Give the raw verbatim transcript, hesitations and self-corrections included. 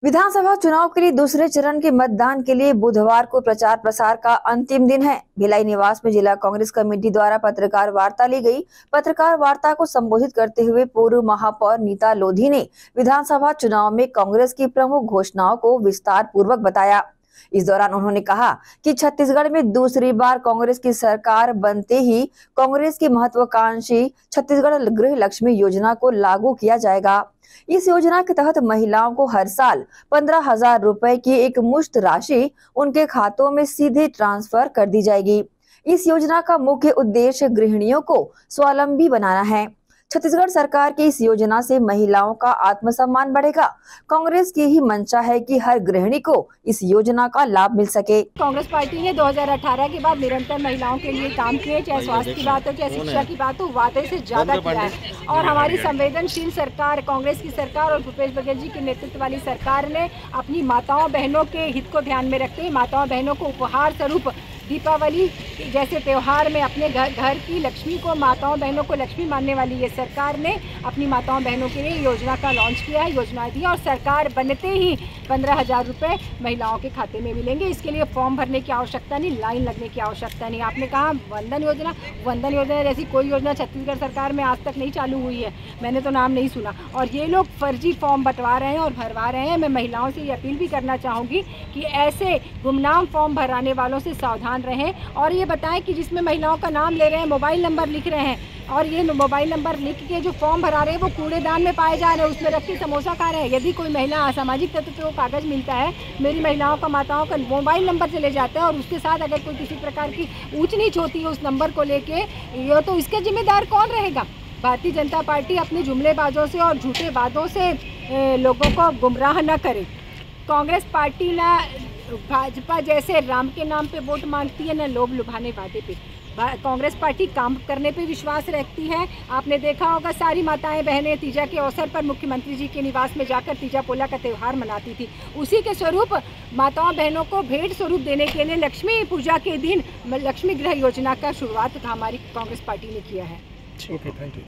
विधानसभा चुनाव के लिए दूसरे चरण के मतदान के लिए बुधवार को प्रचार प्रसार का अंतिम दिन है। भिलाई निवास में जिला कांग्रेस कमेटी द्वारा पत्रकार वार्ता ली गई। पत्रकार वार्ता को संबोधित करते हुए पूर्व महापौर नीता लोधी ने विधानसभा चुनाव में कांग्रेस की प्रमुख घोषणाओं को विस्तार पूर्वक बताया। इस दौरान उन्होंने कहा कि छत्तीसगढ़ में दूसरी बार कांग्रेस की सरकार बनते ही कांग्रेस की महत्वाकांक्षी छत्तीसगढ़ गृह लक्ष्मी योजना को लागू किया जाएगा। इस योजना के तहत महिलाओं को हर साल पंद्रह हजार रुपए की एक मुश्त राशि उनके खातों में सीधे ट्रांसफर कर दी जाएगी। इस योजना का मुख्य उद्देश्य गृहिणियों को स्वावलंबी बनाना है। छत्तीसगढ़ सरकार की इस योजना से महिलाओं का आत्मसम्मान बढ़ेगा। कांग्रेस की ही मंशा है कि हर गृहिणी को इस योजना का लाभ मिल सके। कांग्रेस पार्टी ने दो हज़ार अठारह के बाद निरंतर महिलाओं के लिए काम किए, चाहे स्वास्थ्य की बात हो चाहे शिक्षा की बात हो, वादे से ज्यादा किया है। और हमारी संवेदनशील सरकार, कांग्रेस की सरकार और भूपेश बघेल जी के नेतृत्व वाली सरकार ने अपनी माताओं बहनों के हित को ध्यान में रखते हुए माताओं बहनों को उपहार स्वरूप दीपावली जैसे त्योहार में अपने घर घर की लक्ष्मी को, माताओं बहनों को लक्ष्मी मानने वाली ये सरकार ने अपनी माताओं बहनों के लिए योजना का लॉन्च किया है, योजनाएं दी और सरकार बनते ही पंद्रह हजार रुपये महिलाओं के खाते में मिलेंगे। इसके लिए फॉर्म भरने की आवश्यकता नहीं, लाइन लगने की आवश्यकता नहीं। आपने कहा वंदन योजना, वंदन योजना जैसी कोई योजना छत्तीसगढ़ सरकार में आज तक नहीं चालू हुई है, मैंने तो नाम नहीं सुना। और ये लोग फर्जी फॉर्म बंटवा रहे हैं और भरवा रहे हैं। मैं महिलाओं से ये अपील भी करना चाहूँगी कि ऐसे गुमनाम फॉर्म भराने वालों से सावधान रहें और ये बताएं कि जिसमें महिलाओं का नाम ले रहे हैं, मोबाइल नंबर लिख रहे हैं और ये मोबाइल नंबर लिख के जो फॉर्म भरा रहे हैं वो कूड़ेदान में पाए जा रहे हैं, उसमें रख के समोसा खा रहे हैं। यदि कोई महिला असामाजिक तत्व को कागज मिलता है, मेरी महिलाओं का, माताओं का मोबाइल नंबर चले जाता है और उसके साथ अगर कोई किसी प्रकार की ऊंच नीच होती है उस नंबर को लेके, ये तो इसके जिम्मेदार कौन रहेगा? भारतीय जनता पार्टी अपने जुमलेबाजों से और झूठे वादों से लोगों को गुमराह न करे। कांग्रेस पार्टी ना भाजपा जैसे राम के नाम पे वोट मांगती है, न लोभ लुभाने वादे पे। कांग्रेस पार्टी काम करने पे विश्वास रखती है। आपने देखा होगा सारी माताएं बहनें तीजा के अवसर पर मुख्यमंत्री जी के निवास में जाकर तीजा पोला का त्यौहार मनाती थी। उसी के स्वरूप माताओं बहनों को भेंट स्वरूप देने के लिए लक्ष्मी पूजा के दिन लक्ष्मी गृह योजना का शुरुआत हमारी कांग्रेस पार्टी ने किया है। Okay, thank you.